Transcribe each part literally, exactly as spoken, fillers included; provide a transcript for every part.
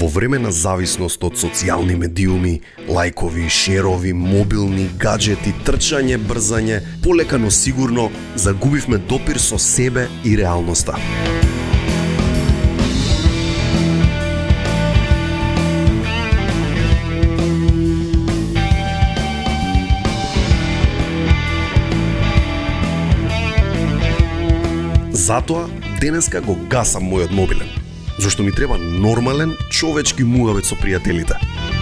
Во време на зависност од социјални медиуми, лајкови, шерови, мобилни, гаджети, трчање, брзање, полека но сигурно загубивме допир со себе и реалноста. Затоа, денеска го гасам мојот мобилен, зашто ми треба нормален, човечки муавет со пријателите.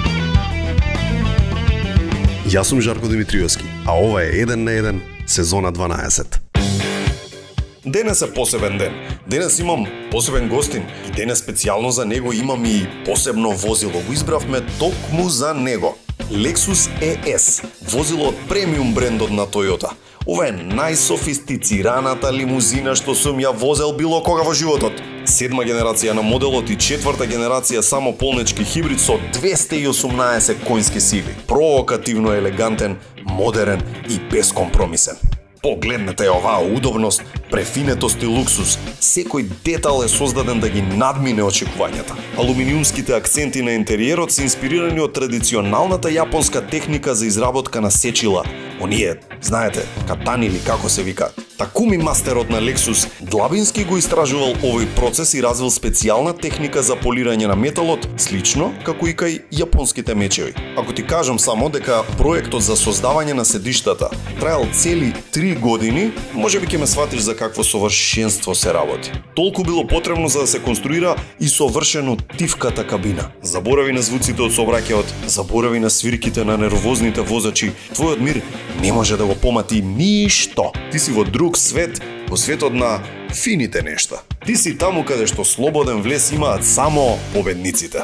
Јас сум Жарко Димитриевски, а ова е еден на еден, сезона дванаесет. Денес е посебен ден. Денес имам посебен гостин и денес специјално за него имам и посебно возило. Го избравме токму за него. Lexus E S, возило од премиум брендот на Toyota. Ова е најсофистицираната лимузина што сум ја возел било кога во животот. Седма генерација на моделот и четврта генерација само полнечки хибрид со двесте и осумнаесет коњски сили. Провокативно елегантен, модерен и бескомпромисен. Погледнете оваа удобност, префинетост и луксус. Секој детал е создаден да ги надмине очекувањата. Алуминиумските акценти на интериерот се инспирирани од традиционалната јапонска техника за изработка на сечила. Оние, знаете, катани или како се викаат. Такуми мастерот на Lexus длабински го истражувал овој процес и развил специјална техника за полирање на металот, слично како и кај јапонските мечеви. Ако ти кажам само дека проектот за создавање на седиштата траел цели три години, можеби ќе ме сватиш за какво совршенство се работи. Толку било потребно за да се конструира и совршено тивката кабина. Заборави на звуците од сообраќајот, заборави на свирките на нервозните возачи. Твојот мир не може да го помати ништо. Ти си во друг свет, во светот на фините нешта. Ти си таму каде што слободен влез имаат само победниците.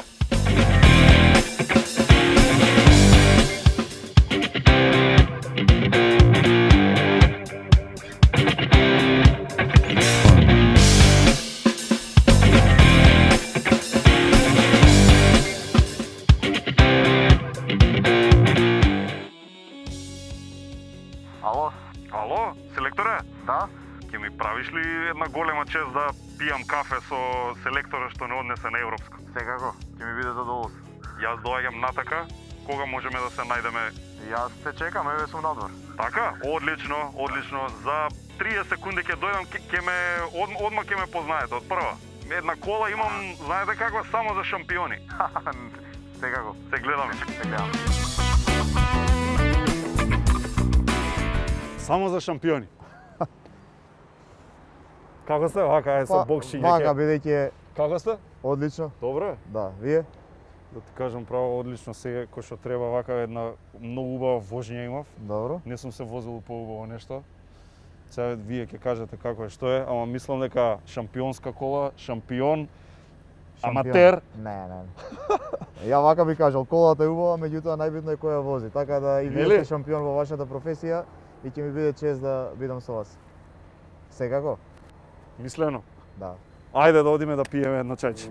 Ало? Ало, селекторе? Да? Ќе ми правиш ли една голема чест да пијам кафе со селектора што не однесе на европско? Секако, ќе ми биде задоволство. Јас доаѓам натака, кога можеме да се најдеме? Јас те чекам, еве сум надвор. Така? Одлично, одлично. За триесет секунди ќе дојдам, ќе ме од, одма ќе ме познаете од прва. Една кола имам, знаете каква, само за шампиони. Секако. Се гледаме. Се гледаме. Само за шампиони. Како сте? Вака е со бокшиње. Вака бидејќи Како сте? одлично. Добро е. Да, вие? Да ти кажам право, одлично сега кој што треба, вака една многу убава вожња имав. Добро. Не сум се возил по убаво нешто. Сега вие ќе кажете како е, што е, ама мислам дека шампионска кола, шампион, аматер. Не, не. Ја вака би кажал, колата е убава, меѓутоа најбитно е кој ја вози. Така да и вие Нели? сте шампион во вашата професија и ќе ми биде чест да бидам со вас. Секако? Мислено. Да. Ајде да одиме да пиеме едно чајче.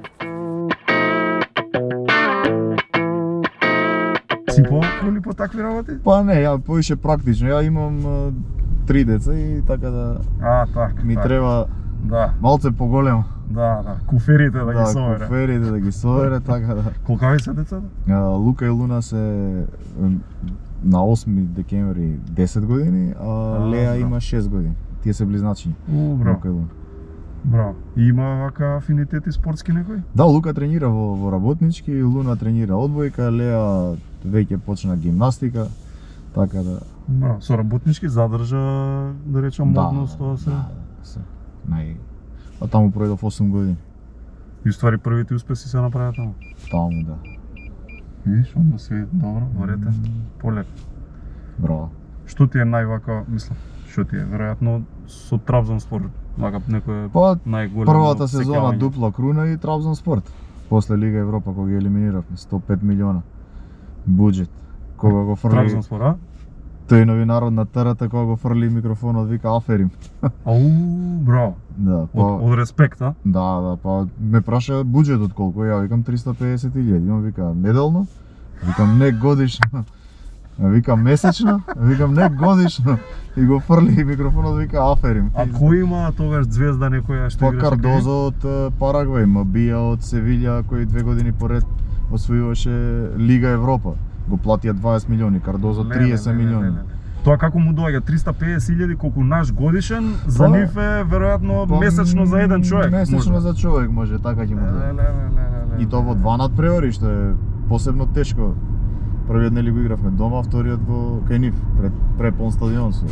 Си по-коли по такви работи? Па не, ја поише практично. Ја имам а, три деца и така да А, так. ми так. треба Да, малце поголемо. да, да. Куферите да, Да, ги собере. куферите да ги собере, така да. Колкави се децата? А, Лука и Луна се м, на осми декември десет години, а А, Леа да. има шест години. Тие се близначиња. У, браво. Лука и Луна. Браво. И има вака афинитети спортски некои? Да, Лука тренира во, во работнички, Луна тренира одбојка, Леа веќе почна гимнастика, така да... Браво. Со работнички задржа, да речем, модност, тоа се... Да, да, се. Нај... А таму пројдов осум години. И ствари првите успеси се направи таму. Таму, да. Видиш, onda се добро, варете, полек. Браво. Што ти е највака, мислам, што ти е, веројатно со Трабзонспор, вака некој Па, најголемо првата сезона секјавање. дупла круна и Трабзонспорт. После Лига Европа кога ги елиминиравме, сто пет милиона буџет. Кога го фрли Трабзонспор, а? тој новинарот на ТРТ кога го фрли микрофонот вика аферим. Ау, браво. Да, па Од, од респект, а? да, да, па ме праша буџетот колку, ја викам триста и педесет илјади, он вика неделно, викам не годишно. Викам месечно, викам не годишно. И го фрли микрофонот, вика аферим. А кој има тогаш звезда некоја што Па играше? Кардозо од е, Парагвај, Мабија од Севилја, кој две години поред освојуваше Лига Европа. Го платија дваесет милиони, Кардозо триесет милиони. Тоа како му доаѓа триста и песет илјади колку наш годишен, за Па, нив е веројатно Па, месечно за еден човек. Месечно може. за човек може, така ќе му Ле, дојде. ле, ле, ле, ле, И тоа во два надпревари, што е посебно тешко. Првиот нели го игравме дома, вториот во кај нив, пред препон стадион со.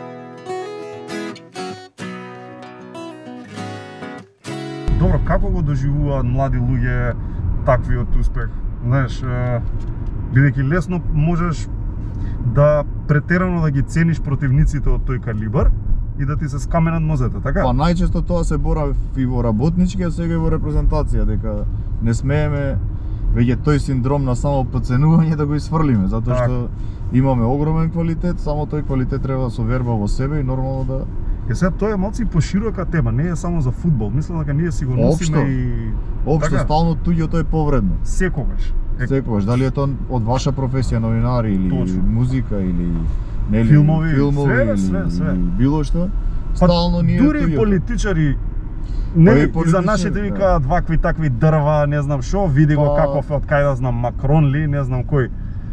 Добро, како го доживуваат млади луѓе таквиот успех? Знаеш, е, бидејќи лесно можеш да претерано да ги цениш противниците од тој калибар и да ти се скаме над нозете, така? Па најчесто тоа се борав и во работнички, а сега и во репрезентација, дека не смееме веќе тој синдром на само подценување да го изфрлиме, затоа Так. што имаме огромен квалитет, само тој квалитет треба да се верба во себе и нормално да Е сега тоа е малку и поширока тема, не е само за фудбал. Мислам дека ние си го носиме Општо. и општо Така. стално туѓото е повредно. секогаш. Е, Секогаш, дали е тоа од ваша професија, новинари или Точно. музика или нели Филмови, филмови све, или, све, све. или било што, па, стално ние дури туѓото. политичари Па не и и за политичари, нашите да. викаат вакви такви дрва, не знам што, види го Па- каков е од кај да знам Макрон ли, не знам кој.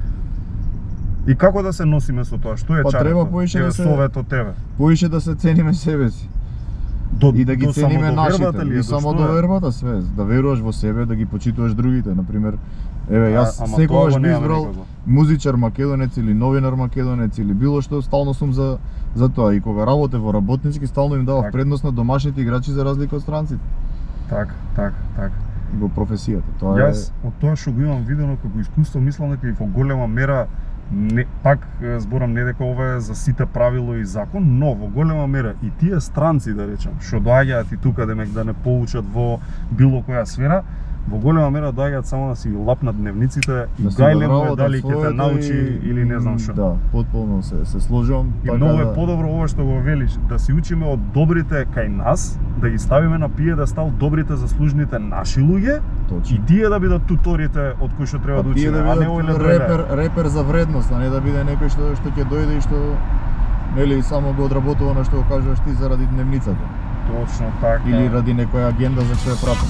И како да се носиме со тоа? Што е Па, чарето? треба поише Еве, да се- совет од тебе. Поише да се цениме себе си. До, И да ги до цениме самодовербата нашите, ли е, и до само што е? довербата све, да веруваш во себе, да ги почитуваш другите, например. Еве, А, јас ама тоа секогаш го би немаме избрал никако. музичар македонец или новинар македонец или било што, стално сум за за тоа. И кога работев во работнички, стално им давав Така. предност на домашните играчи за разлика од странците Так, так, так. во професијата. Тоа Јас од тоа што го имам видено како искуство, мислам дека и во голема мера не, пак е, зборам не дека ова е за сите правило и закон, но во голема мера и тие странци, да речем, што доаѓаат и тука демек да не поучат во било која сфера, во голема мера доаѓаат само да си лапнат дневниците е, и да си гајле му е одработат дали ќе те своето научи и- или не знам што. Да, потполно се се сложувам. И така многу да- е подобро ова што го велиш, да си учиме од добрите кај нас, да ги ставиме на пиедестал добрите заслужните наши луѓе, Точно. и тие да бидат туторите од кои што треба да Па тие учиме, да а не бидат овие ле репер, репер за вредност, а не да биде некој што што ќе дојде и што нели само го одработува на што го кажуваш ти заради дневницата Точно така. или ради некоја агенда за што е пратен.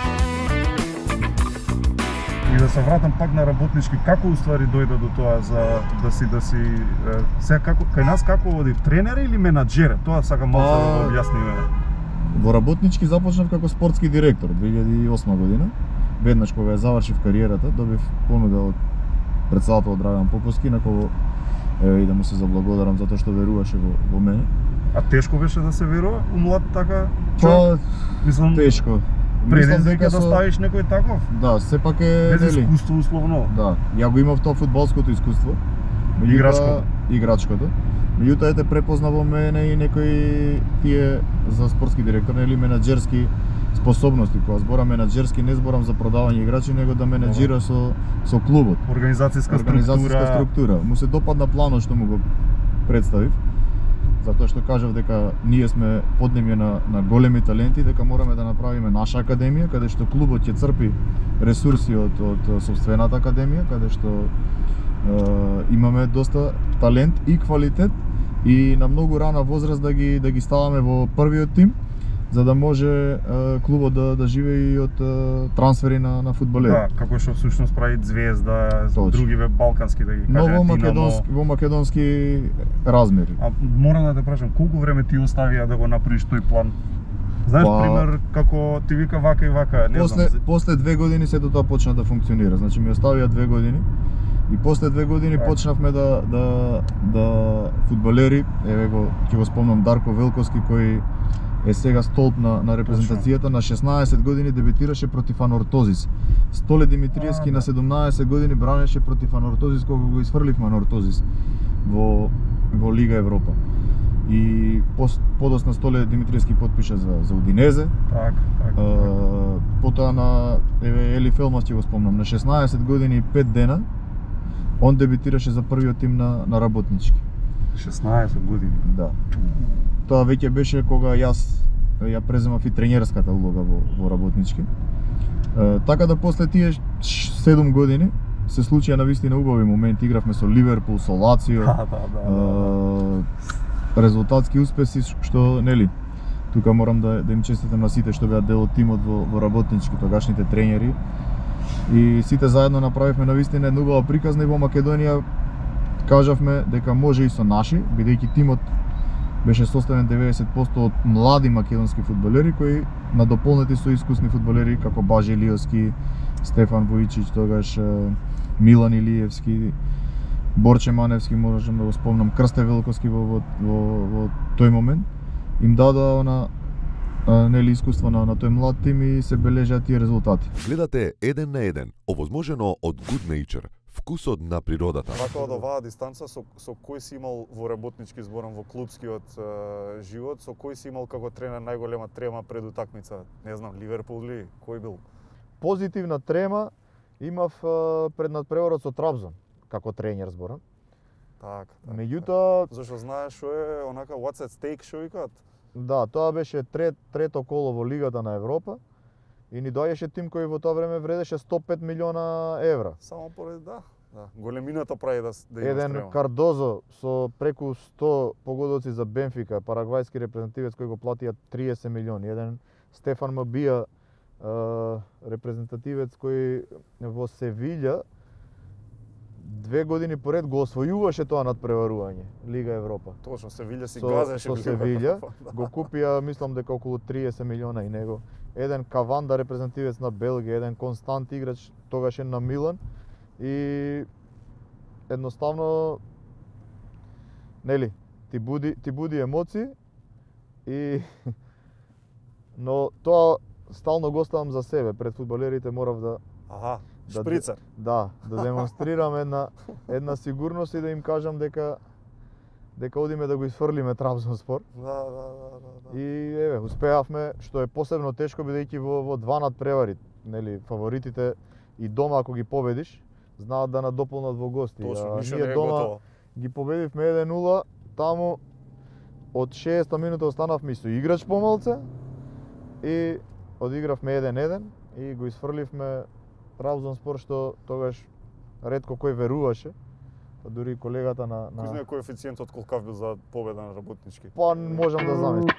И да се вратам пак на работнички, како уствари дојде до тоа за да си да си е, сега како кај нас како води тренер или менаџер? Тоа сакам малку да го Па, објасниме. Во работнички започнав како спортски директор две илјади и осма година. Веднаш кога ја завршив кариерата, добив понуда од претседател Драган Поповски, на кого еве и да му се заблагодарам затоа што веруваше во, во мене. А тешко беше да се верува у млад така Па човек? Мислам, тешко. предизвик Мислам е дека да со- ставиш некој таков. Да, сепак е Без нели. искуство условно. Да, ја го имав тоа фудбалското искуство. Меѓутоа- Играчкото. Играчкото. Меѓутоа ете препозна во мене и некои тие за спортски директор или менаџерски способности. Кога зборам менаџерски, не зборам за продавање играчи, него да менаџира со со клубот. Организацијска, Организацијска структура. структура. Му се допадна планот што му го представив. Затоа што кажав дека ние сме поднемје на, на големи таленти, дека мораме да направиме наша академија, каде што клубот ќе црпи ресурси од, од собствената академија, каде што е, имаме доста талент и квалитет и на многу рана возраст да ги да ги ставаме во првиот тим, за да може е, клубот да да живее и од е, трансфери на на фудбалери. Да, како што всушност прави Звезда, Точно. други ве балкански да ги Но кажеме во Динамо. македонски во македонски размери. А морам да те прашам, колку време ти оставија да го направиш тој план? Знаеш, Па- пример, како ти вика вака и вака, не После знам. после две години сето тоа почна да функционира. Значи ми оставија две години и после две години Така. почнавме да да да фудбалери, еве го ќе го спомнам Дарко Велковски кој е сега столб на на репрезентацијата, на шеснаесет години дебитираше против Анортозис. Столе Димитриевски А, на да. седумнаесет години бранеше против Анортозис кога го изфрливме Анортозис во во Лига Европа. И пос, подосна Столе Димитриевски потпиша за за Удинезе. Так, так. А, потоа на еве Ели Фелмас ќе го спомнам, на шеснаесет години и пет дена он дебитираше за првиот тим на на работнички. шеснаесет години. Да. Тоа веќе беше кога јас ја преземав и тренерската улога во во работнички. Е, така да после тие ш- седум години се случија на вистина убави моменти, игравме со Ливерпул, со Лацио. Да, да, да, да. Резултатски успеси што нели тука морам да, да им честитам на сите што беа дел од тимот во, во работнички, тогашните тренери. И сите заедно направивме на вистина една убава приказна и во Македонија кажавме дека може и со наши, бидејќи тимот беше составен деветдесет проценти од млади македонски фудбалери кои надополнети со искусни фудбалери како Баже Илиевски, Стефан Војчич, тогаш Милан Илиевски, Борче Маневски, можам да го спомнам, Крсте Велковски во, во, во, во тој момент. Им дадоа она нели искуство на, на тој млад тим и се бележат тие резултати. Гледате еден на еден, овозможено од Good Nature, вкусот на природата. Вака од оваа дистанца со, со кој си имал во работнички зборам во клубскиот е, живот, со кој си имал како тренер најголема трема пред утакмица? Не знам, Ливерпул ли, кој бил? Позитивна трема имав е, пред надпреварот со Трабзон, како тренер зборам. Так, так. Меѓутоа, Зашто знаеш што е онака what's at stake што викаат? да, тоа беше трет, трето коло во Лигата на Европа и ни доаѓаше тим кој во тоа време вредеше сто и пет милиона евра. Само поради да, да, големината прави да да има Еден стрема. Кардозо со преку сто погодоци за Бенфика, парагвајски репрезентативец кој го платија триесет милиони. Еден Стефан Мабија, репрезентативец кој во Севиља две години поред го освојуваше тоа надпреварување Лига Европа. Точно, Севиља си Со, газеше со Лига Севиља, Европа. го купија, мислам дека околу триесет милиона и него. Еден Каванда, репрезентативец на Белгија, еден Констант играч, тогаш е на Милан. И едноставно, нели, ти буди, ти буди емоции и но тоа стално го оставам за себе. Пред фудбалерите морав да Аха, да, шприцар. Да, да демонстрирам една една сигурност и да им кажам дека дека одиме да го изфрлиме Трабзонспор. Да, да, да, да, да. И еве, успеавме, што е посебно тешко бидејќи во во два надпревари, нели, фаворитите и дома ако ги победиш, знаат да надополнат во гости. Точно, ништо ние не е дома готово. ги победивме еден нула, таму од шеесета минута останавме со играч помалце и одигравме еден еден и го изфрливме Трабзонспор, што тогаш ретко кој веруваше, па дури колегата на, Кој знае на... коефициентот колкав бил за победа на работнички? Па можам да замислам.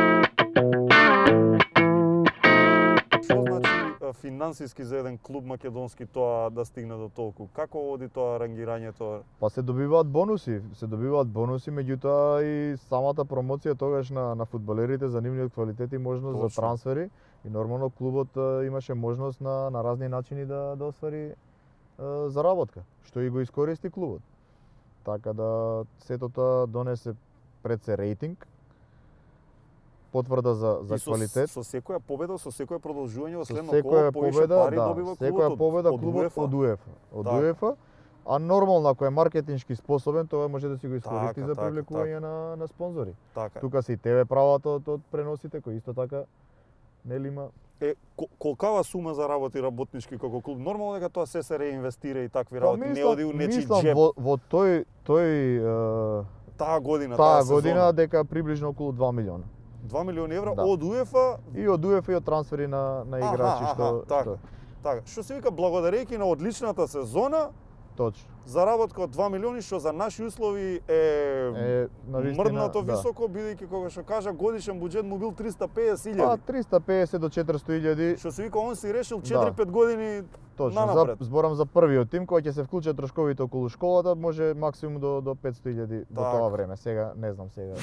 Што значи е, финансиски за еден клуб македонски тоа да стигне до толку? Како оди тоа рангирањето? Па се добиваат бонуси, се добиваат бонуси, меѓутоа и самата промоција тогаш на на фудбалерите за нивниот квалитет и можност Точно. за трансфери и нормално клубот а, имаше можност на на разни начини да да оствари а, заработка, што и го искористи клубот. Така да сето тоа донесе пред се рейтинг, потврда за за И со, квалитет. со секоја победа, со секое продолжување во Со следно секоја коло, повеќе победа, пари да, добива секоја клубот од, победа од клубот УЕФА. од УЕФА, од Така. УЕФА, а нормално ако е маркетиншки способен, тоа може да си го искористи Така, за така, привлекување на на спонзори. Така. Тука се и тебе прават од, од преносите, кои исто така нели има. Е, кол- колкава сума заработи работнички како клуб? Нормално дека тоа се се реинвестира и такви работи, не оди у нечи мислам джеб. во, во тој тој е, Таа година, таа таа година сезона. дека приближно околу два милиона. два милиони евра Да. од УЕФА. И од УЕФА и од трансфери на на Аха, играчи аха, што така. што Така, што се вика благодарејќи на одличната сезона, точно. заработка од два милиони што за наши услови е, Е навистина, мрднато да. високо, бидејќи кога што кажа годишен буџет му бил триста пеесет Па илјади. триста пеесет до четиристо илјади. Што се вика он си решил четири-пет години Точно, за, нанапред. зборам за првиот тим, кој ќе се вклучат трошковите околу школата, може максимум до до петсто илјади во Така. тоа време. Сега не знам сега.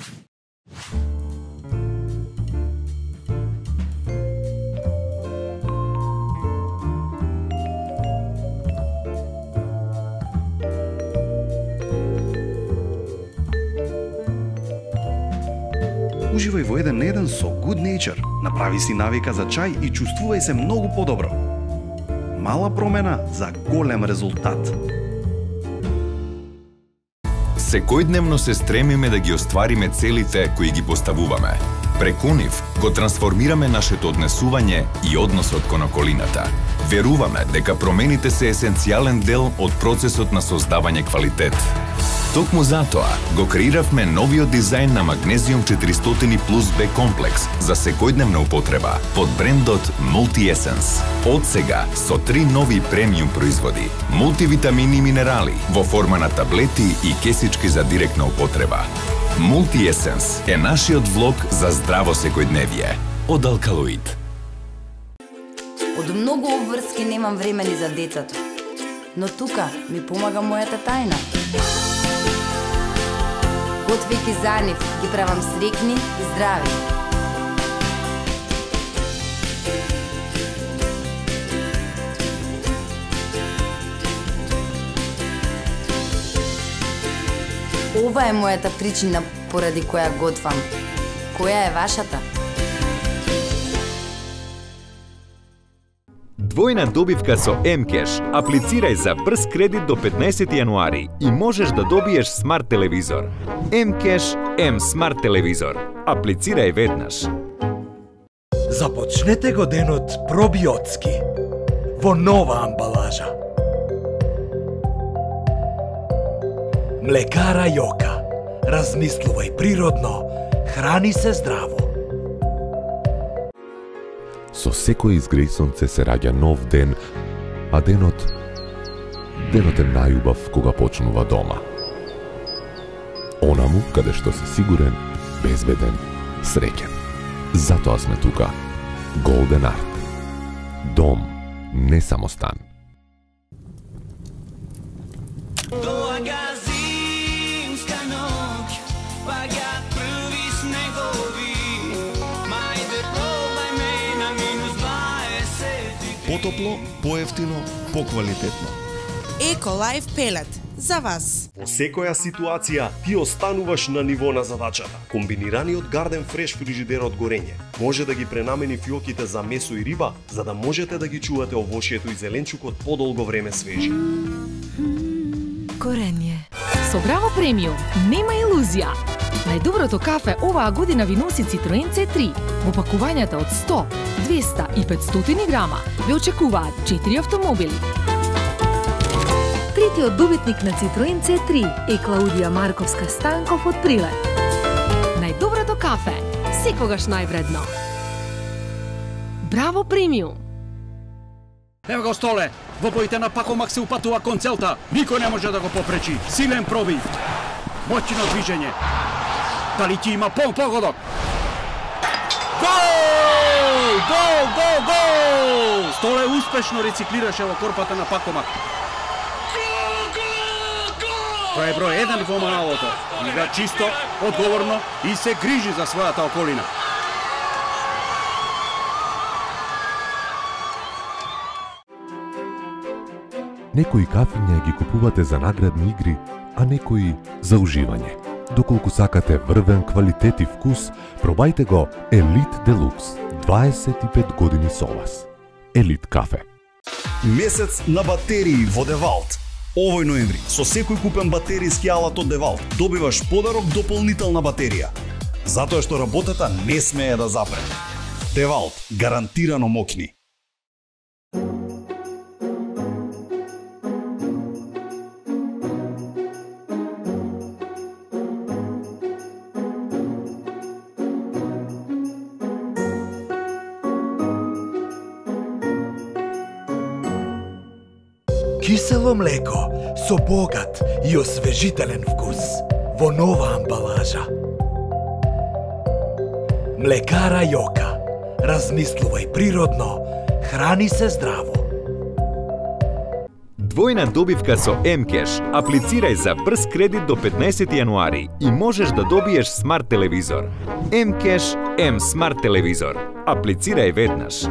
Уживај во еден на еден со Good Nature. Направи си навика за чај и чувствувај се многу подобро. Мала промена за голем резултат. Секојдневно се стремиме да ги оствариме целите кои ги поставуваме. Преку нив го трансформираме нашето однесување и односот кон околината. Веруваме дека промените се есенцијален дел од процесот на создавање квалитет. Токму затоа го креиравме новиот дизајн на Магнезиум четиристотини плюс Б комплекс за секојдневна употреба под брендот Multi-Essence. Од сега со три нови премиум производи, мултивитамини и минерали во форма на таблети и кесички за директна употреба. Multi-Essence е нашиот влог за здраво секојдневие од Алкалоид. Од многу обврски немам време ни за децата, но тука ми помага мојата тајна. Готвејќи за нив, ги правам срекни и здрави. Ова е мојата причина поради која готвам. Која е вашата? Двојна добивка со М-Кеш. Аплицирај за брз кредит до петнаесети јануари и можеш да добиеш смарт телевизор. М-Кеш, М смарт телевизор. Аплицирај веднаш. Започнете го денот пробиотски во нова амбалажа. Млекара Јока. Размислувај природно, храни се здраво. Со секој изгреј сонце се раѓа нов ден, а денот, денот е најубав кога почнува дома. Онаму каде што си сигурен, безбеден, среќен. Затоа сме тука. Golden Art. Дом, не само стан. Потопло, поевтино, поквалитетно. Еко Лайф пелет за вас. Во секоја ситуација ти остануваш на ниво на задачата. Комбинираниот Garden Fresh фрижидер од горење може да ги пренамени фиоките за месо и риба, за да можете да ги чувате овошјето и зеленчукот подолго време свежи. Горење. Со Браво премиум нема илузија. Најдоброто кафе оваа година ви носи Citroen Си три. Во пакувањата од сто, двеста и петстотини грама ве очекуваат четири автомобили. Третиот добитник на Citroen Си три е Клаудија Марковска Станков од Прилеп. Најдоброто кафе, секогаш највредно. Браво премиум. Ево го Столе, во боите на Пакомак се упатува кон целта. Никој не може да го попречи. Силен пробив. Моќно движење. Дали ти има пол погодок? Гол! Гол, гол, гол! Столе успешно рециклираше во корпата на Пакомак. Тој е број еден во малото. Игра чисто, одговорно и се грижи за својата околина. Некои кафиња ги купувате за наградни игри, а некои за уживање. Доколку сакате врвен квалитет и вкус, пробајте го Елит Делукс. дваесет и пет години со вас. Елит кафе. Месец на батерии во Девалт. Овој ноември, со секој купен батеријски алат од Девалт, добиваш подарок дополнителна батерија. Затоа што работата не смее да запре. Девалт, гарантирано мокни. Кисело млеко со богат и освежителен вкус во нова амбалажа. Млекара Јока. Размислувај природно, храни се здраво. Двојна добивка со М-Кеш. Аплицирај за брз кредит до петнаесети јануари и можеш да добиеш смарт телевизор. М-Кеш, М смарт телевизор. Аплицирај веднаш.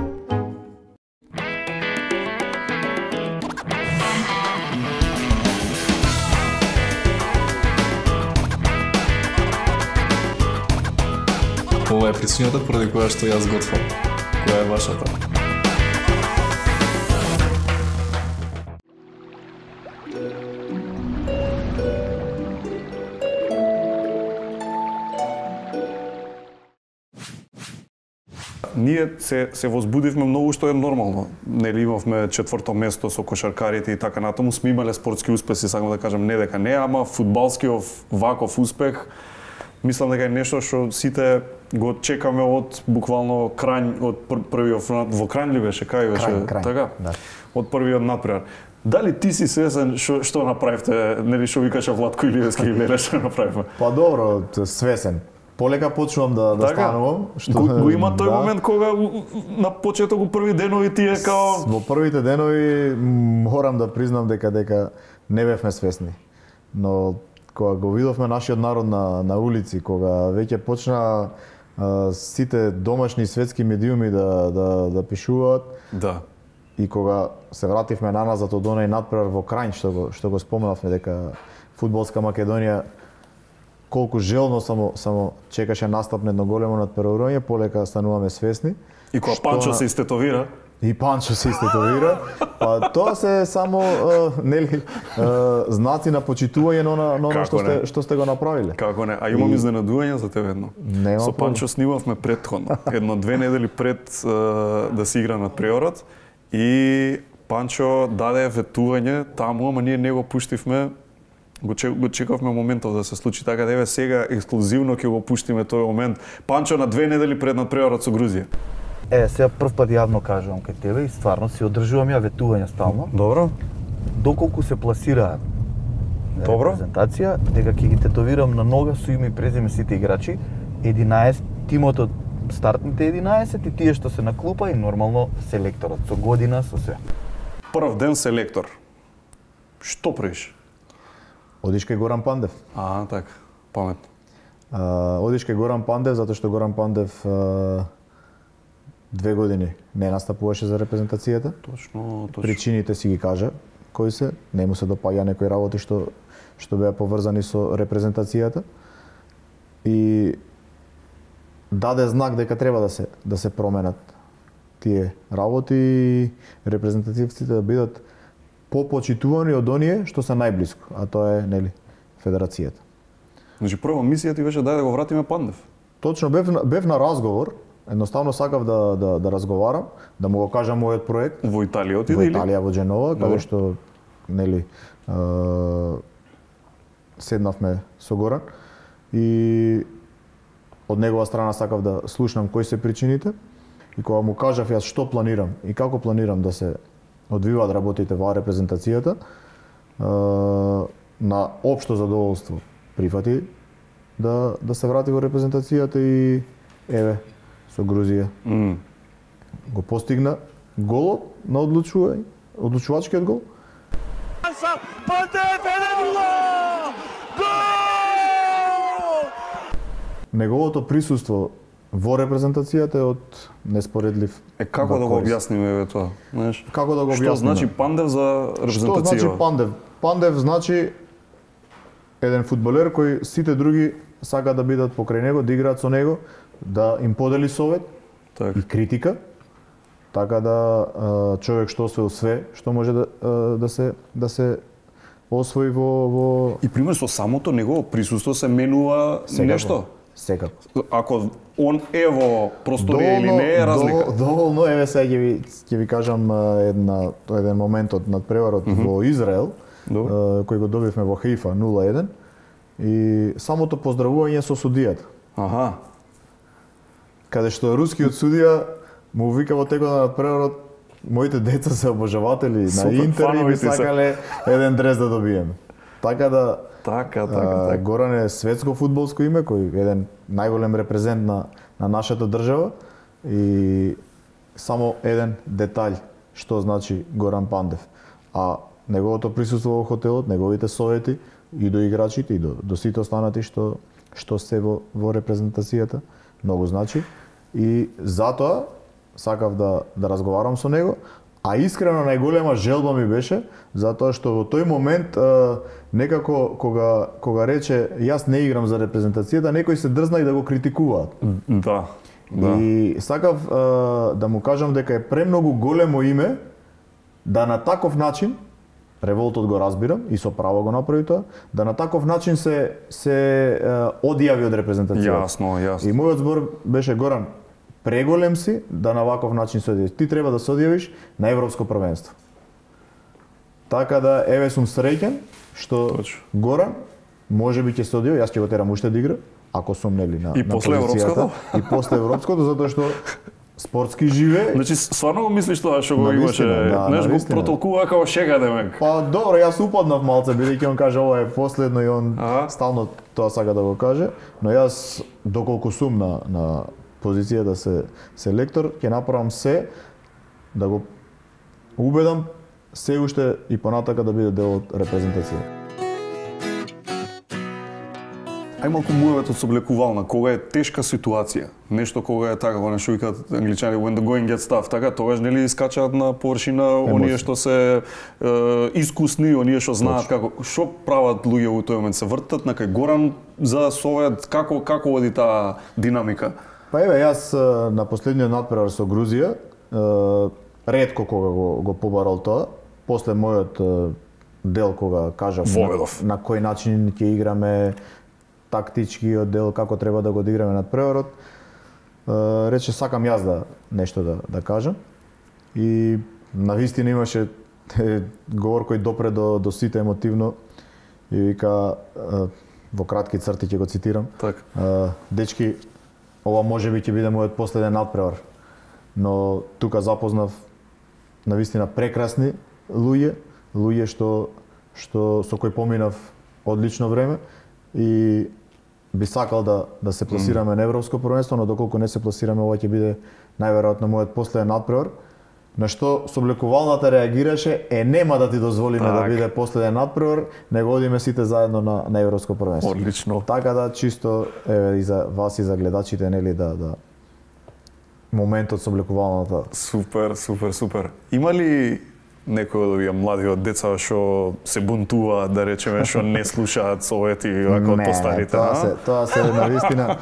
Ова е причината поради која што јас готвам. Која е вашата? ние се се возбудивме многу, што е нормално. Нели имавме четврто место со кошаркарите и така натаму, сме имале спортски успеси, сакам да кажам, не дека не, ама фудбалскиот ваков успех мислам дека е нешто што сите го чекаме од буквално крај, од пр првиот фронт, во крај ли беше, кај беше, крај, крај. така? Да. Од првиот надпревар. Дали ти си свесен што што направивте, нели што викаше Владко Иливски или нели што направивме? Па добро, свесен. Полека почнувам да да така, станувам, што го, го има тој да. момент кога на почеток у први денови тие као во првите денови морам да признам дека дека не бевме свесни. Но кога го видовме нашиот народ на на улици, кога веќе почна а, сите домашни светски медиуми да да да пишуваат. Да. И кога се вративме наназад од онај надпревар во Крајн што го што го споменавме дека фудбалска Македонија колку желно само само чекаше настап на едно големо надпреварување, полека стануваме свесни. И кога Панчо на... се истетовира, и Панчо се истетовира, па тоа се само uh, нели uh, знаци на почитување на на оно што сте што сте го направиле. Како не? А имам и... изненадување за тебе едно. Нема Со Панчо снимавме претходно, едно две недели пред uh, да се игра надпреварот и Панчо даде ветување таму, ама ние не го пуштивме. Го, чек, го чекавме моментов да се случи така, да еве сега ексклузивно ќе го пуштиме тој момент. Панчо на две недели пред надпреварот со Грузија. Е, сега прв пат јавно кажувам кај тебе и стварно си одржувам ја ветување стално. Добро. Доколку се пласираат Добро. Презентација, дека ќе ги тетовирам на нога со име и презиме сите играчи, единаесет тимот од стартните единаесет и тие што се на клупа и нормално селекторот со година со све. Прв ден селектор. Што правиш? Одиш кај Горан Пандев. А, така, паметно. А, одиш кај Горан Пандев затоа што Горан Пандев а, две години не настапуваше за репрезентацијата. Точно, точно. Причините си ги кажа кои се, не му се допаѓа некои работи што што беа поврзани со репрезентацијата. И даде знак дека треба да се да се променат тие работи и репрезентативците да бидат попочитувани од оние што се најблиску, а тоа е нели федерацијата. Значи прва мисија ти беше дај да го вратиме Пандев. Точно бев бев на разговор, едноставно сакав да да да разговарам, да му го кажам мојот проект во Италија отиде во или? Италија, во Дженова, каде што нели е, седнавме со Горан и од негова страна сакав да слушнам кои се причините и кога му кажав јас што планирам и како планирам да се одвиваат работите во репрезентацијата, на општо задоволство прифати да да се врати во репрезентацијата и еве со Грузија mm. го постигна голот на одлучување, одлучувачкиот гол. Неговото присуство во репрезентацијата е од неспоредлив. Е како да го објасниме еве тоа, знаеш? Како да го објасниме? Што значи Пандев за репрезентација? Што значи Пандев? Пандев значи еден фудбалер кој сите други сака да бидат покрај него, да играат со него, да им подели совет так. и критика, така да човек што освоил све што може да да се да се освои во во и пример со самото негово присуство се менува секако. Нешто. Секако. Ако он е во просторија или не е разлика. Доволно, еве сега ќе ви ќе ви кажам една еден момент од надпреварот mm -hmm. во Израел, uh, кој го добивме во Хаифа нула еден и самото поздравување со судијата. Аха. Каде што рускиот судија му вика во текот на надпреварот, моите деца се обожаватели на Интер и би сакале еден дрес да добиеме. Така да Така, така, а, така. Горан е светско фудбалско име, кој е еден најголем репрезент на, на нашата држава и само еден детаљ што значи Горан Пандев. А неговото присуство во хотелот, неговите совети и до играчите и до, до сите останати што што се во, во репрезентацијата многу значи и затоа сакав да да разговарам со него. А искрено најголема желба ми беше затоа што во тој момент а, некако кога кога рече јас не играм за репрезентацијата, некои се дрзна и да го критикуваат. Да. Да. И сакав а, да му кажам дека е премногу големо име да на таков начин револтот го разбирам и со право го направи тоа, да на таков начин се се а, одјави од репрезентацијата. Јасно, јасно. И мојот збор беше Горан, преголем си да на ваков начин се одјавиш. Ти треба да се одјавиш на европско првенство. Така да еве сум среќен што Точно. Горан можеби ќе се одјави, јас ќе го терам уште да игра, ако сум нели на и на после европското и после европското затоа што спортски живее. Значи стварно го мислиш тоа што го имаше, да, знаеш го протолкува како шега демек. Па добро, јас упаднав малце бидејќи он каже ова е последно и он ага. стално тоа сака да го каже, но јас доколку сум на на позицијата се селектор, ќе направам се да го убедам се уште и понатака да биде дел од репрезентација. Ај малку муавето со облекувална, кога е тешка ситуација, нешто кога е така, она што викаат англичани when the going gets tough, така тогаш нели искачаат на површина оние што се е, искусни, оние што знаат како што прават луѓе во тој момент, се вртат на кај Горан за совет, како како оди таа динамика. Па еве јас на последниот надпревар со Грузија, ретко кога го го побарал тоа, после мојот дел кога кажав на, на кој начин ќе играме, тактичкиот дел, како треба да го одиграме надпреварот, рече сакам јас да нешто да да кажам. И навистина имаше говор кој допре до до сите емотивно и вика во кратки црти ќе го цитирам. Так. Дечки, ова можеби ќе биде мојот последен надпревар. Но тука запознав навистина прекрасни луѓе, луѓе што што со кои поминав одлично време и би сакал да да се пласираме mm. на европско првенство, но доколку не се пласираме, ова ќе биде најверојатно мојот последен надпревар. На што соблекувалната реагираше, е нема да ти дозволиме так. да биде последен надпревар, него одиме сите заедно на на европско првенство. Одлично. Така да чисто еве и за вас и за гледачите нели да да моментот соблекувалната. Супер, супер, супер. Има ли некој од овие млади деца што се бунтуваат, да речеме, што не слушаат совети вака од постарите, тоа се, тоа се навистина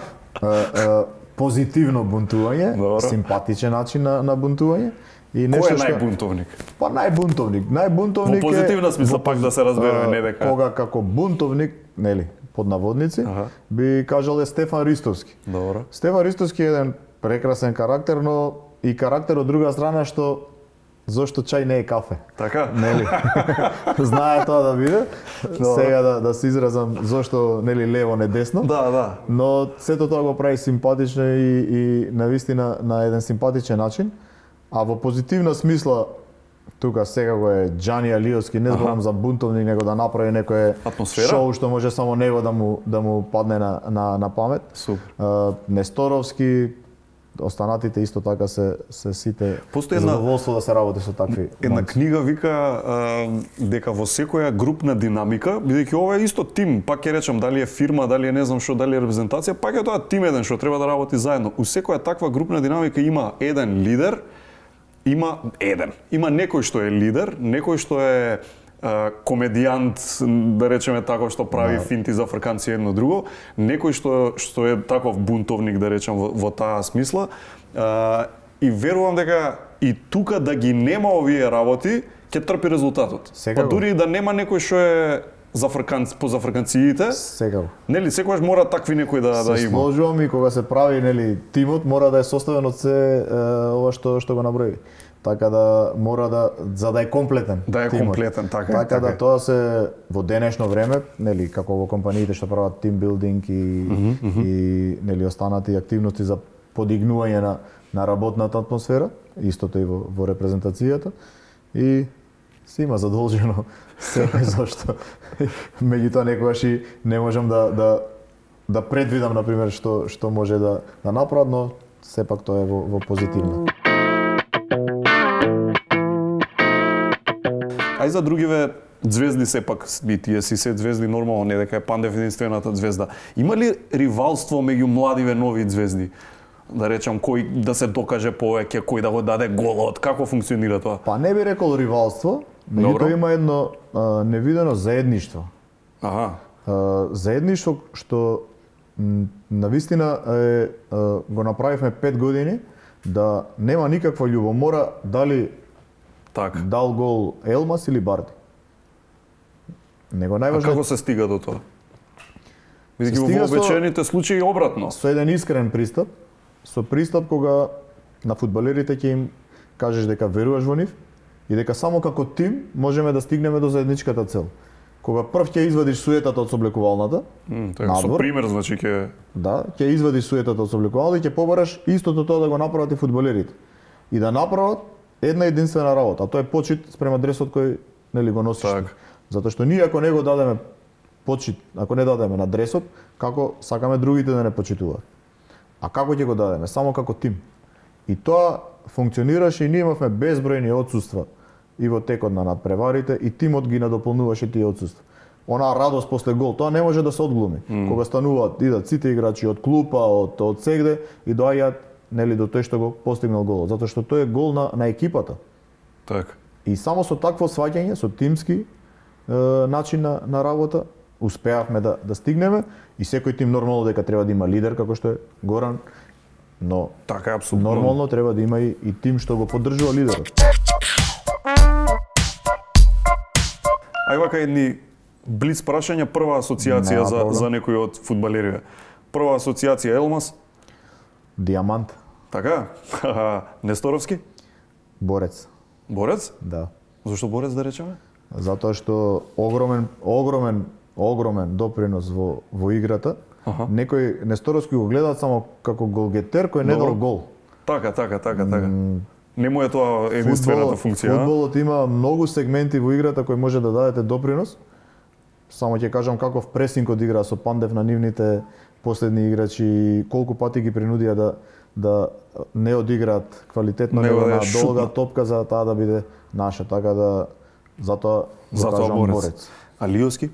позитивно бунтување, Добро. Симпатичен начин на, на бунтување. И нешто Кој е најбунтовник? Што... Па најбунтовник, најбунтовник во позитивна смисла во... пак да се разбереме, не дека кога како бунтовник, нели, под наводници, ага. би кажал е Стефан Ристовски. Добро. Стефан Ристовски е еден прекрасен карактер, но и карактер од друга страна што зошто чај не е кафе. Така? Нели? Знае тоа да биде. Добро. Сега да да се изразам зошто нели лево не десно. Да, да. Но сето тоа го прави симпатично и и навистина на еден симпатичен начин. А во позитивна смисла тука сега го е Џани Алиевски, не зборам за бунтовник, него да направи некое атмосфера, шоу што може само него да му да му падне на на на памет. Супер. Uh, Несторовски, останатите исто така се се сите Постои задоволство да се работи со такви. Една книга вика а, дека во секоја групна динамика, бидејќи ова е исто тим, пак ќе речам дали е фирма, дали е не знам што, дали е репрезентација, пак е тоа тим еден што треба да работи заедно. У секоја таква групна динамика има еден лидер, има еден. Има некој што е лидер, некој што е Uh, комедијант, да речеме тако, што прави no. финти за фрканци едно друго, некој што што е таков бунтовник, да речем во, во таа смисла. Uh, и верувам дека и тука да ги нема овие работи, ќе трпи резултатот. Секако. Па дури да нема некој што е за фрканци, по за фрканциите. Секако. Нели секогаш мора такви некои да се да има. Се сложувам и кога се прави нели тимот мора да е составен од се ова што што го наброи. Така да мора да за да е комплетен. Да е тимот. комплетен, така, така, така да тоа се во денешно време, нели како во компаниите што прават тимбилдинг и mm -hmm. и нели останати активности за подигнување на на работната атмосфера, истото и во, во репрезентацијата и се има задолжено секој зашто меѓутоа некогаш и не можам да да да предвидам на пример што што може да да направат, но сепак тоа е во, во позитивно. Ај за другиве звезди сепак, би тие си се звезди нормално, не дека е Пандев единствената звезда. Има ли ривалство меѓу младиве нови звезди? Да речам кој да се докаже повеќе, кој да го даде голот, како функционира тоа? Па не би рекол ривалство, меѓутоа има едно а, невидено заедништво. Аха. А, заедништво што навистина е а, го направивме пет години да нема никаква љубомора дали так дал гол Елмас или Барди. Него најважно. А како се стига до тоа? Бидејќи во вообичаените случаи обратно. Со еден искрен пристап, со пристап кога на фудбалерите ќе им кажеш дека веруваш во нив и дека само како тим можеме да стигнеме до заедничката цел. Кога прв ќе извадиш суетата од соблекувалната, mm, така, со пример значи ќе да, ќе извадиш суетата од соблекувалната и ќе побараш истото тоа да го направат и фудбалерите. И да направат една единствена работа, а тоа е почит спрема дресот кој нели го носиш. Так. Затоа што ние ако не го дадеме почит, ако не дадеме на дресот, како сакаме другите да не почитуваат. А како ќе го дадеме? Само како тим. И тоа функционираше и ние имавме безбројни отсуства и во текот на надпреварите и тимот ги надополнуваше тие отсуства. Она радост после гол, тоа не може да се одглуми. Mm. Кога стануваат, идат сите играчи од клупа, од од сегде и доаѓаат нели до тој што го постигнал голот, затоа што тој е гол на на екипата. Така. И само со такво сваќање, со тимски е, начин на, на работа, успеавме да да стигнеме и секој тим нормално дека треба да има лидер како што е Горан, но така е апсолутно. Нормално треба да има и, и тим што го поддржува лидерот. Ај вака едни блиц прашања, прва асоциација за за некој од фудбалерите. Прва асоциација Елмас? Диамант. Така? Несторовски? Борец. Борец? Да. Зошто борец да речеме? Затоа што огромен огромен огромен допринос во во играта. Аха. Некој Несторовски го гледаат само како голгетер кој не дал гол. Така, така, така, така. Mm. Не му е тоа единствената функција. Фудбалот има многу сегменти во играта кои може да дадете допринос. Само ќе кажам каков пресинг одигра со Пандев на нивните последни играчи, колку пати ги принудија да да не одиграат квалитетно него на долга топка за таа да биде наша, така да затоа го кажам борец. борец. Алиовски?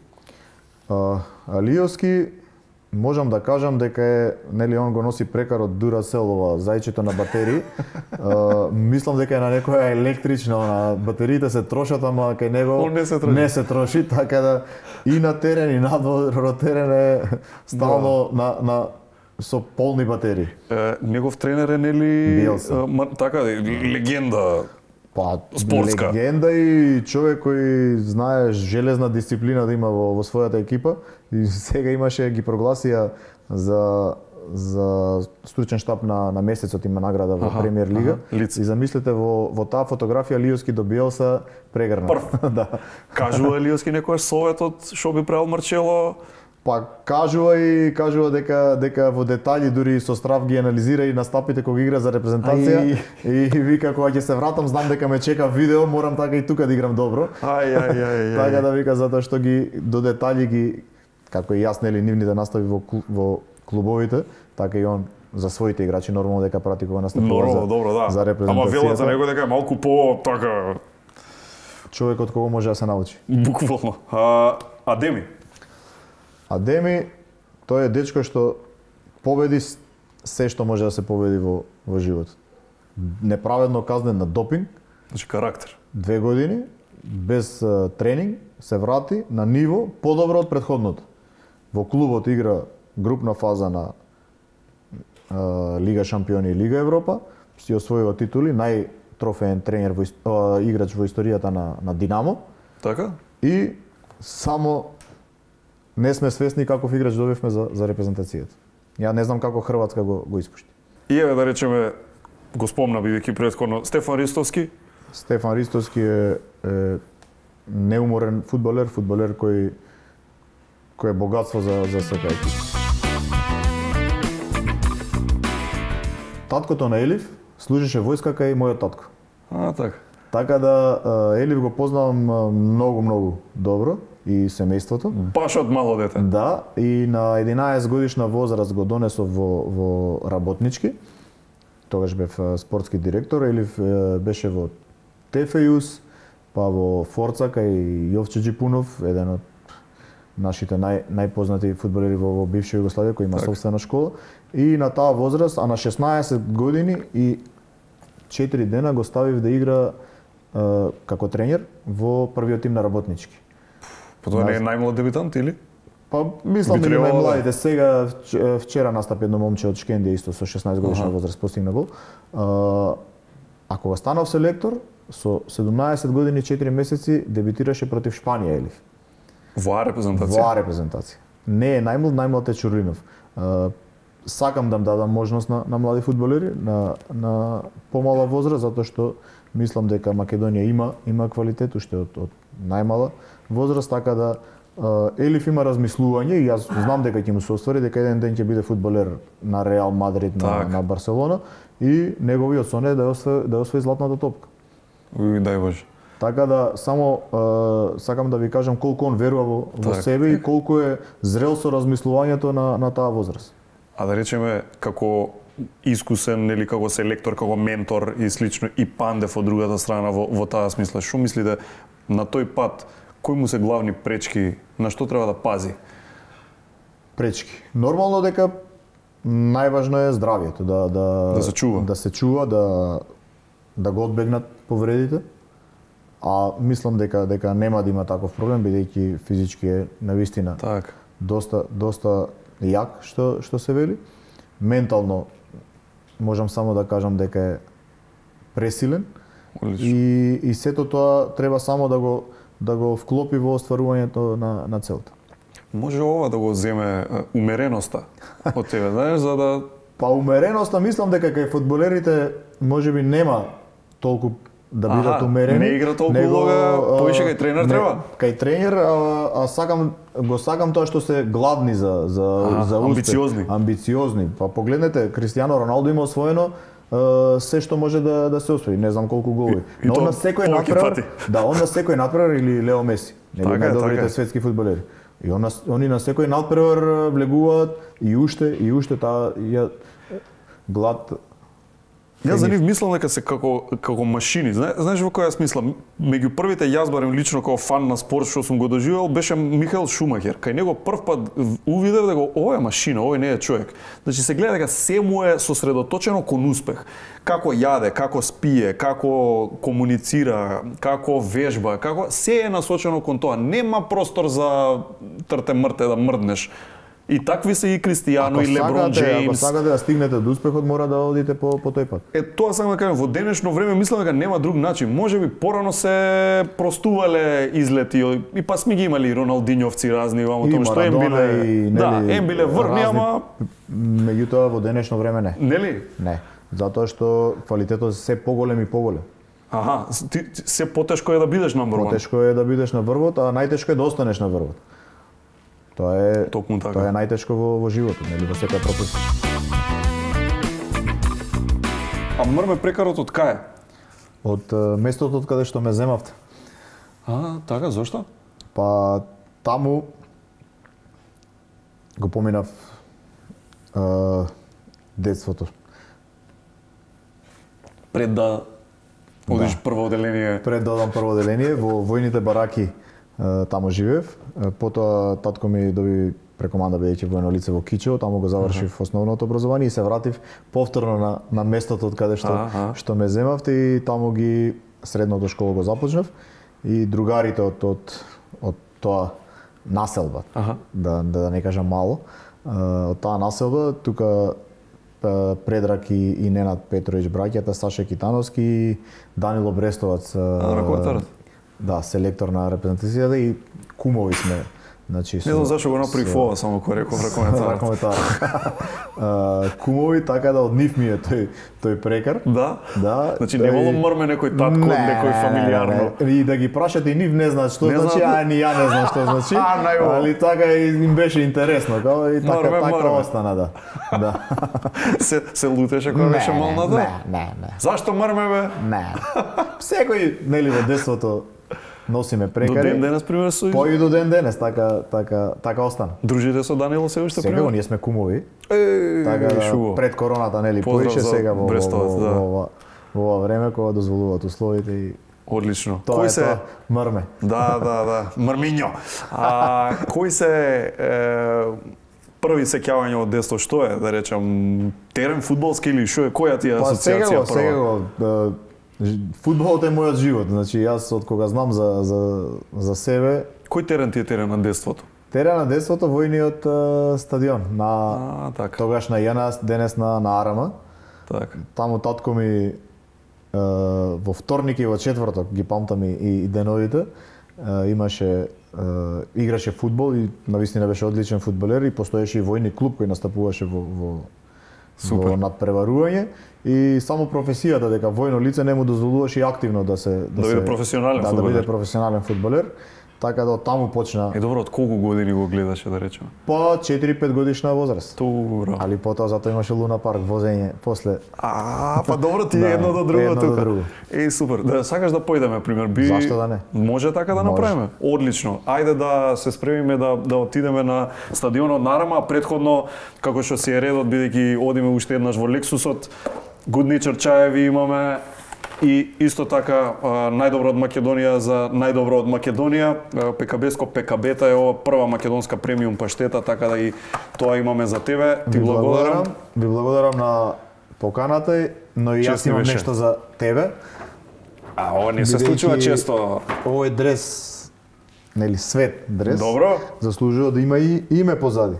А, Алиовски можам да кажам дека е, нели он го носи прекарот Дураселова, зајчето на батерии. uh, мислам дека е на некоја електрична, на батериите се трошат, ама кај него не се троши. не се троши, така да и на терен и надвор терен е стално да. на на со полни батерии. Е, негов тренер е нели Биелса. така легенда. Па, спортска. Легенда и човек кој знае железна дисциплина да има во, во својата екипа и сега имаше ги прогласија за за стручен штаб на на месецот има награда во аха, Премиер лига аха, и замислете во во таа фотографија Лиовски до Биелса прегрнат. Да. Кажува Лиовски некојаш советот што би правил Марчело? Па кажува и кажува дека дека во детали дури со страв ги анализира и настапите кога игра за репрезентација ај. И вика кога ќе се вратам знам дека ме чека видео, морам така и тука да играм добро. Ај ај ај. Така да вика затоа што ги до детали ги како и јас нели нивните настави во во клубовите, така и он за своите играчи нормално дека прати кога настапува нормално, за добро, да. за репрезентација. Ама велат за него дека е малку по така човек од кого може да се научи. Буквално. А Адеми Адеми, тој е дечко што победи се што може да се победи во во животот. Неправедно казнен на допинг, значи карактер. Две години без uh, тренинг се врати на ниво подобро од претходното. Во клубот игра групна фаза на uh, Лига Шампиони и Лига Европа, си освоила титули, најтрофеен тренер во uh, играч во историјата на на Динамо. Така? И само не сме свесни каков играч добивме за за репрезентацијата. Ја не знам како Хрватска го го испушти. И еве да речеме го спомна бидејќи претходно Стефан Ристовски. Стефан Ристовски е, е неуморен фудбалер, фудбалер кој кој е богатство за за секоја екипа. Таткото на Елив служеше војска кај мојот татко. А, така. Така да Елив го познавам многу многу добро и семејството. Баш од мало дете. Да, и на единаесет годишна возраст го донесов во во работнички. Тогаш бев спортски директор, Елив беше во Тефејус, па во Форца кај Јовче Джипунов, еден од нашите нај најпознати фудбалери во, во бивша Југославија кој има так. Собствена школа. И на таа возраст, а на шеснаесет години и четири дена го ставив да игра е, како тренер во првиот тим на работнички. Па тоа не е најмлад дебитант или? Па мислам меѓу најмладите. Сега вчера настапи едно момче од Шкендија исто со шеснаесет годишна возраст постигна гол. А, а кога станав селектор со седумнаесет години и четири месеци дебитираше против Шпанија Елив. Во репрезентација. Во репрезентација. Не е најмлад, најмлад е Чурлинов. А, сакам да им дадам можност на, на млади фудбалери на, на помала возраст, затоа што мислам дека Македонија има има квалитет уште од, од најмала возраст, така да uh, Елиф има размислување и јас знам дека ќе му се оствари, дека еден ден ќе биде фудбалер на Реал Мадрид, на, на Барселона и неговиот сон е да освои да освои златната топка. Уј, дај Боже. Така да само uh, сакам да ви кажам колку он верува во, во так, себе так. и колку е зрел со размислувањето на на таа возраст. А да речеме како искусен или како селектор, како ментор и слично и Пандев од другата страна во, во таа смисла, што мислите на тој пат, кои му се главни пречки, на што треба да пази? Пречки. Нормално дека најважно е здравието, да да да се чува, да се чува, да да го одбегнат повредите. А мислам дека дека нема да има таков проблем бидејќи физички е навистина так доста доста јак што што се вели. Ментално можам само да кажам дека е пресилен. Одлично. И и сето тоа треба само да го да го вклопи во остварувањето на на целта. Може ова да го земе умереноста од тебе, знаеш, за да па умереноста мислам дека кај фудбалерите можеби нема толку да бидат Аха, умерени. не игра толку улога, поише кај тренер не, треба? Кај тренер, а, а сакам го сакам тоа што се гладни за за Аха, за успех. амбициозни. Амбициозни. Па погледнете, Кристијано Роналдо има освоено Uh, се што може да да се освои, не знам колку голови. И, Но и он на секој надпревар, да, он на секој надпревар или Лео Меси, нели најдобрите светски фудбалери. И он, они на секој надпревар влегуваат и уште и уште таа ја глад. Јас за нив мислам дека се како како машини. Зна, знаеш во која смисла? Меѓу првите јас барем лично како фан на спорт што сум го доживел беше Михаел Шумахер. Кај него прв пат увидев дека ова е машина, овој не е човек. Значи се гледа дека се му е сосредоточено кон успех. Како јаде, како спие, како комуницира, како вежба, како се е насочено кон тоа. Нема простор за трте мрте да мрднеш. И такви се и Кристијано, и Леброн Джеймс. Ако сакате да стигнете до успехот, мора да одите по по тој пат. Е, тоа сакам да кажам, во денешно време мислам дека нема друг начин. Можеби порано се простувале излети и па сме ги имали Роналдињовци разни вамо тоа што им биле, и, да, нели, им биле врни, ама меѓутоа во денешно време не. Нели? Не. Затоа што квалитетот е се поголем и поголем. Аха, ти, ти, се потешко е да бидеш на врвот. Потешко е да бидеш на врвот, а најтешко е да останеш на врвот. Тоа е Токму така. Тоа е најтешко во, во животот, нели, во секоја професија. А мрме прекарот од кај? Од местото од каде што ме земавте. А, така, зошто? Па таму го поминав а, детството. Пред да одиш да. прво оделение. Пред да одам прво оделение во војните бараки. Таму живеев, потоа татко ми доби прекоманда бидејќи воено лице во Кичево, таму го завршив uh-huh. основното образование и се вратив повторно на на местото од каде што uh-huh. што ме земавте и таму ги средното школа го започнав и другарите од од од тоа населба, uh-huh. да да не кажам мало, од таа населба тука Предрак и, и Ненад Петровиќ браќата, Саша Китановски и Данило Брестовац. Ракометарот. Да, селектор на репрезентацијата и кумови сме. Значи, не знам зашто го направи фова, само кој реков ракометарот. Ракометарот. Кумови, така да од нив ми е тој тој прекар. Да? Да. Значи не волам мрме некој татко, не, некој фамилијарно. Не, не. И да ги прашате и нив не знаат што не значи, а ни ја не знам што значи. А, најво. Али така им беше интересно, као и така мрме, така мрме. остана, да. Да. се се лутеше кога беше малната? Не, не, не. Зашто мрме бе? Не. Секој нели во детството носиме прекари. До ден денес пример со По и до ден денес така така така остана. Дружите со Данило се уште пример? Сега ние сме кумови. Е, така да, шубо. пред короната нели поише сега во Брестовец, во, да. во, во, во ова време кога дозволуваат условите и одлично. Тоа Кој е се тоа, мрме. Да, да, да, мрмињо. А кои се е, први сеќавања од детство, што е, да речам, терен фудбалски или што е, која ти е па, асоцијација сега, прва? Сега го, фудбалот е мојот живот, значи јас од кога знам за за за себе. Кој терен ти е терен на детството? Терен на детството војниот uh, стадион на а, така. Тогаш на Јанас, денес на на Арама. Така. Таму татко ми uh, во вторник и во четврток ги памтам и, и деновите. имаше играше фудбал и навистина беше одличен фудбалер и постоеше и војни клуб кој настапуваше во во Супер. во надпреварување и само професијата дека војно лице не му дозволуваше и активно да се Да биде професионален да, фудбалер. да биде професионален фудбалер. Така да од таму почна. Е добро, од колку години го гледаше да речеме? По четири-пет годишна возраст. Добро. Али потоа затоа имаше Луна парк возење после. А, па добро ти е Да, едно до друго едно до тука. друго. Е, супер. Да сакаш да појдеме, пример, би Зашто да не? Може така да Може. направиме. Одлично. Ајде да се спремиме да да отидеме на стадионот Нарама, а претходно како што си е редот бидејќи одиме уште еднаш во Лексусот. Good Nature чаеви имаме и исто така а, најдобро од Македонија за најдобро од Македонија. А, Пекабеско Пекабета е ова прва македонска премиум паштета, така да и тоа имаме за тебе. Ти Ви благодарам. Ви благодарам на поканата, но и јас Чест ни имам беше. нешто за тебе. А, ова не се Бидејќи случува често. Овој дрес, нели свет дрес, Добро. заслужува да има и име позади.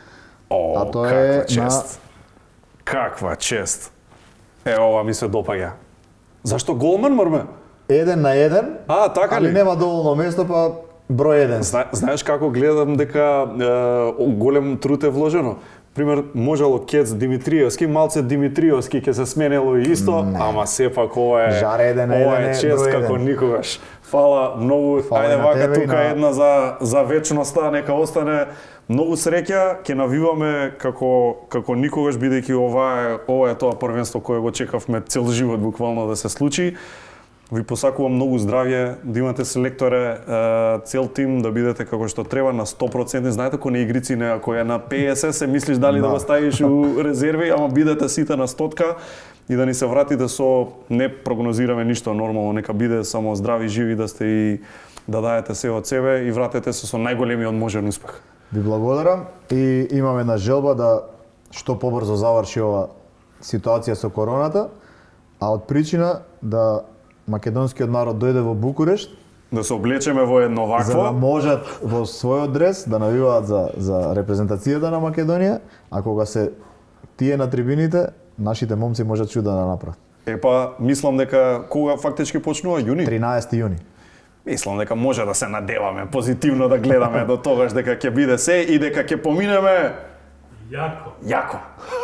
О, А тоа каква е чест. Каква чест. Е, ова ми се допаѓа. Зашто голман мрме? Еден на еден, А, така али ли? нема доволно место, па број еден. Зна, знаеш како гледам дека е, голем труд е вложено? Пример, можело Кец Димитриевски, малце Димитриевски ќе се сменело и исто, Не. ама сепак ова е Жар еден на ова еден е е чест број како еден. никогаш. Фала многу. Фала и Ајде на вака тебе и тука на- една за за вечноста, нека остане. Многу среќа, ќе навиваме како како никогаш бидејќи ова е ова е тоа првенство кое го чекавме цел живот буквално да се случи. Ви посакувам многу здравје, да имате селекторе, е, цел тим, да бидете како што треба на сто проценти. Знаете кој не игрици не, ако е на петдесет се мислиш дали да, Да. го ставиш у резерви, ама бидете сите на стотка и да ни се вратите со не прогнозираме ништо нормално, нека биде само здрави, живи да сте и да даете се од себе и вратете се со најголемиот можен успех. Ви благодарам и имам една желба да што побрзо заврши ова ситуација со короната, а од причина да македонскиот народ дојде во Букурешт, Да се облечеме во едно за да вакво. можат во својот дрес да навиваат за, за репрезентацијата на Македонија, а кога се тие на трибините, нашите момци можат чуда да направат. Епа, мислам дека кога фактички почнува јуни? тринаесети јуни. Мислам дека може да се надеваме, позитивно да гледаме до тогаш дека ќе биде се и дека ќе поминеме Јако. јако.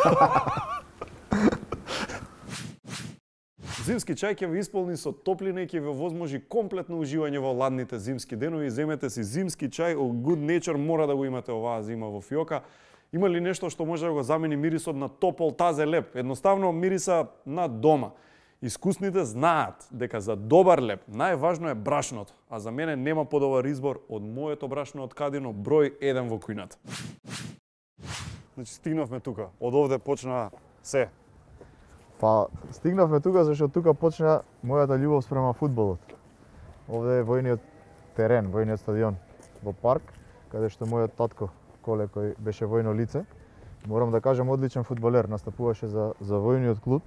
Зимски чај ќе ве исполни со топлина и ќе ве возможи комплетно уживање во ладните зимски денови. Земете си зимски чај од Good Nature, мора да го имате оваа зима во фиока. Има ли нешто што може да го замени мирисот на топол тазе леп? Едноставно мириса на дома. Искусните знаат дека за добар леп најважно е брашното, а за мене нема подобар избор од моето брашно од Кадино број еден во кујната. Значи стигнавме тука. Од овде почна се. Па стигнавме тука зашто тука почна мојата љубов спрема фудбалот. Овде е војниот терен, војниот стадион во парк, каде што мојот татко Коле кој беше војно лице, морам да кажам одличен фудбалер, настапуваше за за војниот клуб.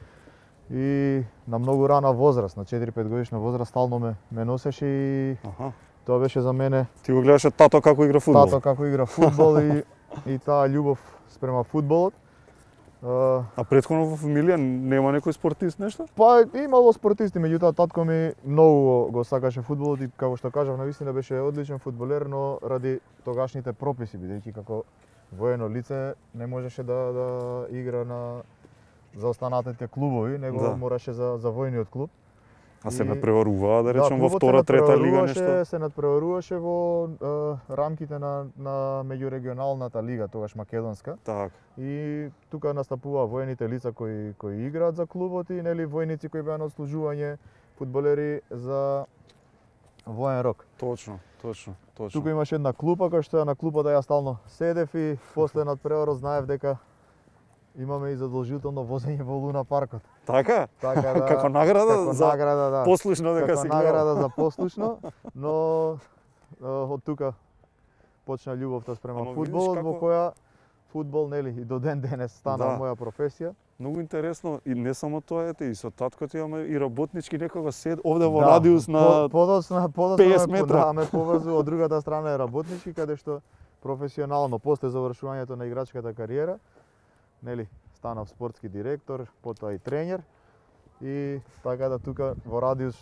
И на многу рана возраст, на четири-пет годишна возраст, стално ме ме носеше и Аха. тоа беше за мене Ти го гледаше тато како игра фудбал. тато како игра фудбал и и таа љубов спрема фудбалот. А, А претходно во фамилија нема некој спортист нешто? Па имало спортисти, меѓутоа татко ми многу го сакаше фудбалот и како што кажав, навистина беше одличен фудбалер, но ради тогашните прописи, бидејќи како воено лице не можеше да да игра на за останатите клубови, него Да. мораше за за војниот клуб. А се И- надпреваруваа, да речем, во клубот втора, се трета лига надпреваруваше- нешто? Се надпреваруваше во е, рамките на на меѓурегионалната лига, тогаш македонска. Так. И тука настапуваа воените лица кои кои играат за клубот и нели војници кои беа на отслужување, фудбалери за воен рок. Точно, точно, точно. Тука имаше една клупа која што ја на клупата ја стално седев и после надпреварот знаев дека имаме и задолжително возење во Луна паркот. Така? Така да, Како награда како за награда, да. послушно дека како си гледал. награда за послушно, но е, од тука почна љубовта спрема Ама видиш фудбалот, во како- која фудбал нели и до ден денес стана Да. моја професија. Многу интересно и не само тоа ете и со татко ти имаме и работнички некога сед овде во Да, радиус на по- подоцна подоцна петдесет ме, метра. да, ме поврзува од другата страна е работнички каде што професионално после завршувањето на играчката кариера, нели, станав спортски директор, потоа и тренер и така да тука во радиус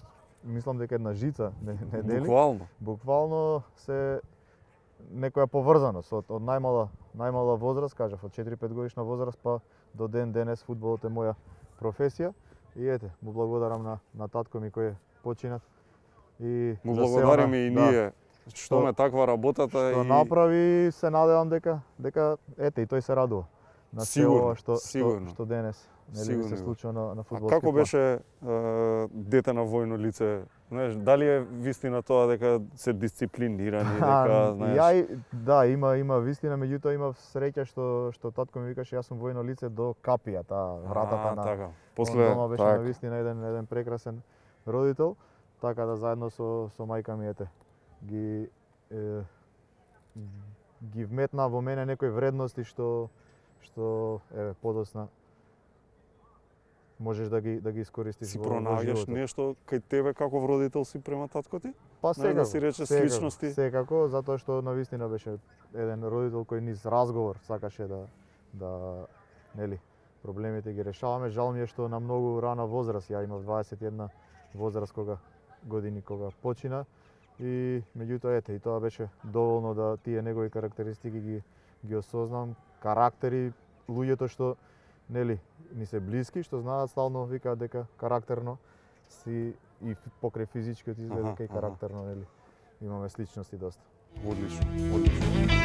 мислам дека една жица не, не дели. Буквално. Буквално се некоја поврзаност од, од најмала најмала возраст, кажав, од четири-пет годишна возраст па до ден денес фудбалот е моја професија и ете, му благодарам на на татко ми кој е починат и му благодариме и ние да, што ме таква работата што и направи, се надевам дека дека ете и тој се радува на се ова што сигурно. што, што денес нели се случува на на фудбалскиот. А како беше е, дете на војно лице? Знаеш, дали е вистина тоа дека се дисциплинирани, дека знаеш? Ја да, има има вистина, меѓутоа има среќа што што татко ми викаше јас сум војно лице до капија, таа вратата а, на. Така. После дома беше так. на вистина еден еден прекрасен родител, така да заедно со со мајка ми ете ги е, ги вметна во мене некои вредности што што еве подосна можеш да ги да ги искористиш си во, во пронаѓаш животот. нешто кај тебе како родител си према татко ти? Па секако, да си рече секако, сличности. Секако, затоа што навистина беше еден родител кој низ разговор сакаше да да нели проблемите ги решаваме. Жал ми е што на многу рана возраст, ја имав дваесет и една возраст кога години кога почина и меѓутоа ете и тоа беше доволно да тие негови карактеристики ги ги осознам, карактери, луѓето што нели ни се блиски, што знаат стално викаат дека карактерно си и покрај физичкиот изглед дека и карактерно нели имаме сличности доста. Одлично, одлично.